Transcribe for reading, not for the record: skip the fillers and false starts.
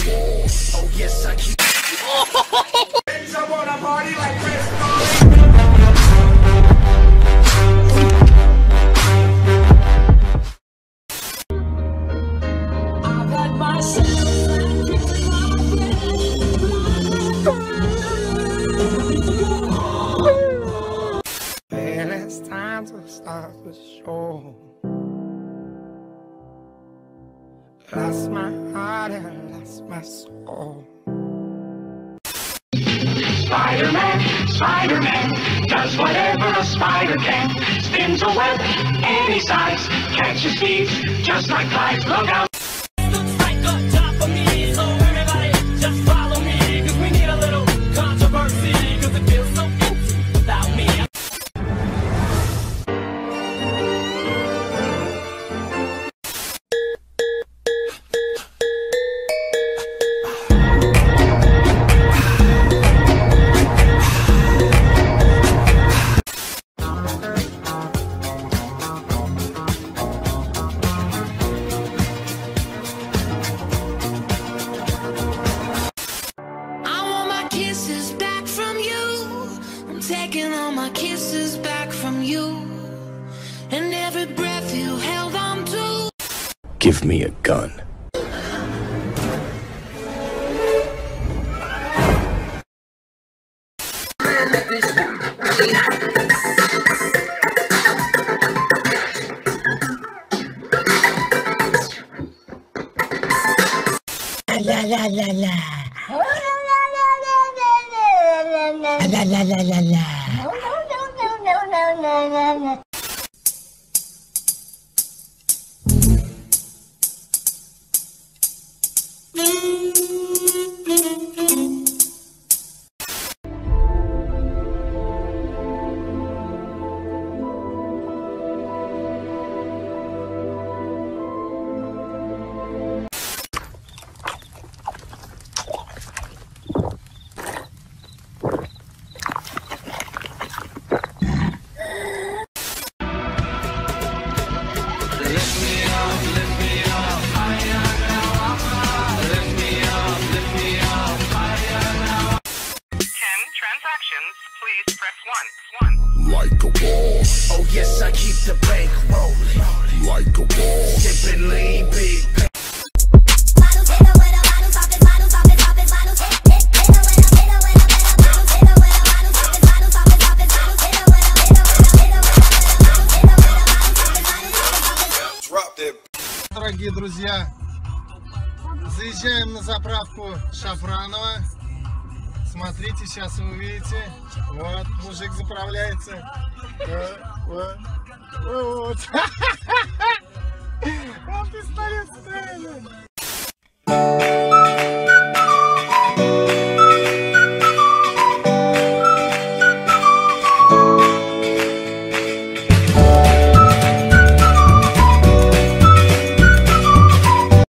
wall. Oh yes, I keep. Bitch, I wanna party like Chris. I've had myself and picked my Man, it's time to start the show. Lost my heart and lost my soul. Spider-Man, Spider-Man, does whatever a spider can. Spins a web any size, catches thieves just like flies. Look out! looks like a job for me, so everybody just follow me, cause we need a little controversy, cause it feels so empty without me. Kisses back from you. I'm taking all my kisses back from you, and every breath you held on to. Give me a gun. La la la la. La la la la la. Please press 1. Like a wall. Oh yes, I keep the bank rolling. Like a wall. Sipping lean big. Дорогие друзья, заезжаем на заправку Шафранова. Смотрите, сейчас вы увидите. Вот, мужик заправляется. Вот. Он пистолет стреляет.